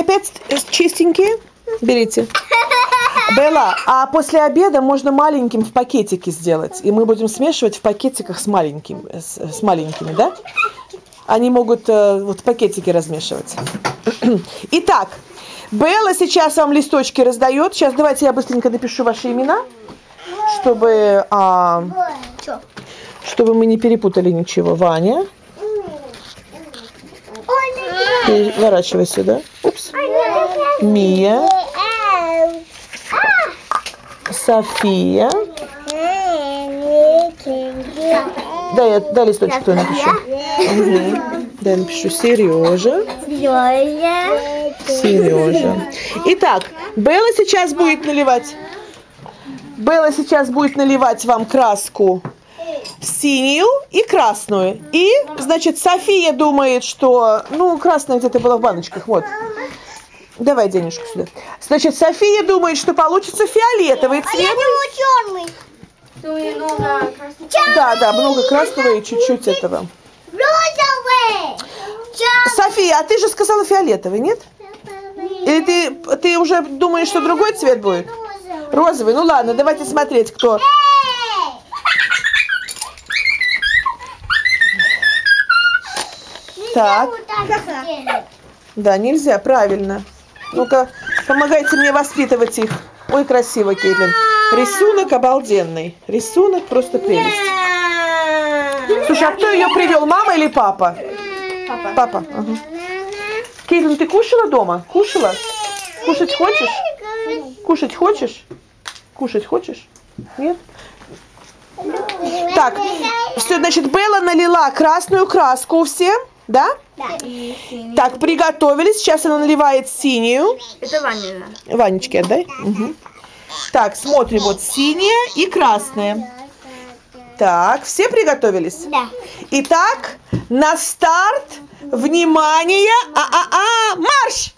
опять чистенькие? Берите. Белла, а после обеда можно маленьким в пакетике сделать. И мы будем смешивать в пакетиках с маленькими, да? Они могут вот в пакетике размешивать. Итак, Белла сейчас вам листочки раздает. Сейчас давайте я быстренько напишу ваши имена, чтобы мы не перепутали ничего. Ваня. Переворачивай сюда. Упс. Мия. София. Дай листочек, кто я напишу. Угу. Дай я напишу Сережа. Сережа. Итак, Белла сейчас будет наливать вам краску синюю и красную. И, значит, София думает, что... Ну, красная где-то была в баночках, вот. Давай денежку сюда. Значит, София думает, что получится фиолетовый цвет. Я думаю, черный. Да, много красного и чуть-чуть этого. Розовый. София, а ты же сказала фиолетовый, нет? Или ты уже думаешь, что другой цвет будет? Розовый. Ну ладно, давайте смотреть, кто... Так. Да, нельзя, правильно. Ну-ка, помогайте мне воспитывать их. Ой, красиво, Кейтлин. Рисунок обалденный. Рисунок просто прелесть. Слушай, а кто ее привел, мама или папа? Папа. Ага. Кейтлин, ты кушала дома? Кушала? Кушать хочешь? Кушать хочешь? Кушать хочешь? Нет? Так, все, значит, Белла налила красную краску всем. Да? Да. Так, приготовились. Сейчас она наливает синюю. Это Ваня. Ванечке отдай. Угу. Так, смотрим. Вот синяя и красная. Так, все приготовились? Да. Итак, на старт. Внимание. Марш!